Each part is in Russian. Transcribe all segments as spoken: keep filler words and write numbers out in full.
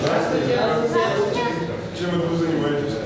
Чем вы занимаетесь?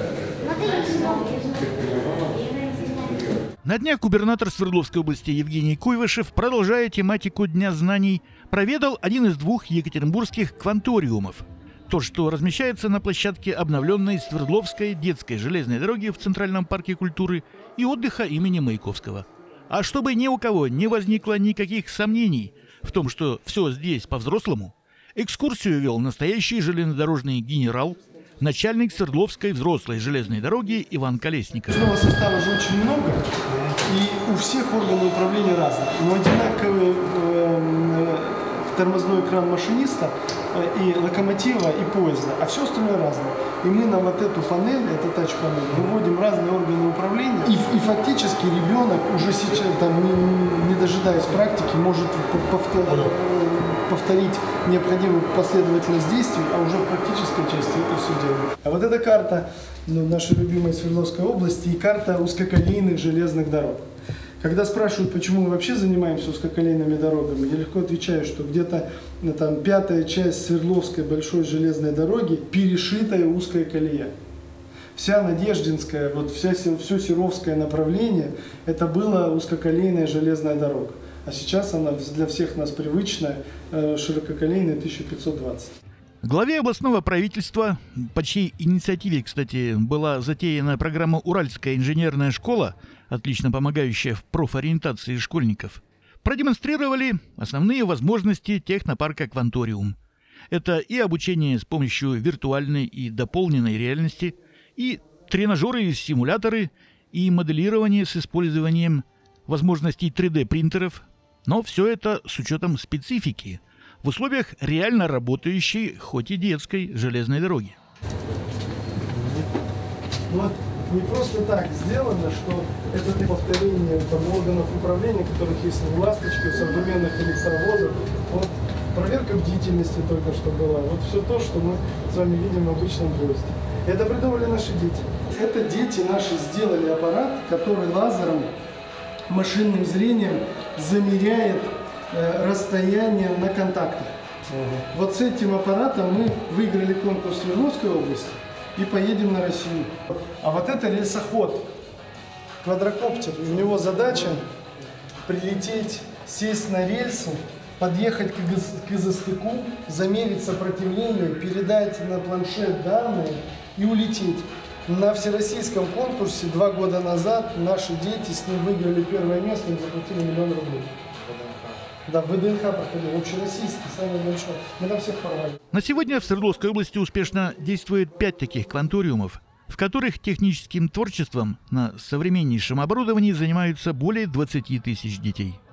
На днях губернатор Свердловской области Евгений Куйвышев, продолжая тематику Дня знаний, проведал один из двух екатеринбургских кванториумов. То, что размещается на площадке обновленной Свердловской детской железной дороги в Центральном парке культуры и отдыха имени Маяковского. А чтобы ни у кого не возникло никаких сомнений в том, что все здесь по-взрослому, экскурсию вел настоящий железнодорожный генерал, начальник Свердловской взрослой железной дороги Иван Колесников. Личного состава же очень много, и у всех органов управления разные. Но одинаковый э, тормозной кран машиниста э, и локомотива, и поезда, а все остальное разное. И мы на вот эту панель, это тач-панель, выводим разные органы управления. И, и фактически ребенок уже сейчас, там, не, не дожидаясь практики, может повторить. повторить необходимую последовательность действий, а уже в практической части это все делаем. А вот эта карта ну, нашей любимой Свердловской области и карта узкоколейных железных дорог. Когда спрашивают, почему мы вообще занимаемся узкоколейными дорогами, я легко отвечаю, что где-то ну, там пятая часть Свердловской большой железной дороги перешитая узкая колея. Вся Надеждинская, вот вся, все Серовское направление, это была узкоколейная железная дорога. А сейчас она для всех нас привычная, ширококолейная тысяча пятьсот двадцать. Главе областного правительства, по чьей инициативе, кстати, была затеяна программа «Уральская инженерная школа», отлично помогающая в профориентации школьников, продемонстрировали основные возможности технопарка «Кванториум». Это и обучение с помощью виртуальной и дополненной реальности, и тренажеры и симуляторы, и моделирование с использованием возможностей три дэ принтеров, но все это с учетом специфики в условиях реально работающей, хоть и детской, железной дороги. Вот не просто так сделано, что это повторение там, органов управления, которых есть в «Ласточке», в современных электровозах. Вот проверка бдительности только что была. Вот все то, что мы с вами видим в обычном поезде. Это придумали наши дети. Это дети наши сделали аппарат, который лазером, машинным зрением замеряет э, расстояние на контактах. Угу. Вот с этим аппаратом мы выиграли конкурс в Свердловской области и поедем на Россию. А вот это рельсоход, квадрокоптер. У него задача прилететь, сесть на рельсы, подъехать к изостыку, замерить сопротивление, передать на планшет данные и улететь. На всероссийском конкурсе два года назад наши дети с ним выиграли первое место и заплатили миллион рублей. Да, в вэ дэ эн ха проходил, общероссийский, самый большой. Мы там всех порвали. На сегодня в Свердловской области успешно действует пять таких кванториумов, в которых техническим творчеством на современнейшем оборудовании занимаются более двадцати тысяч детей.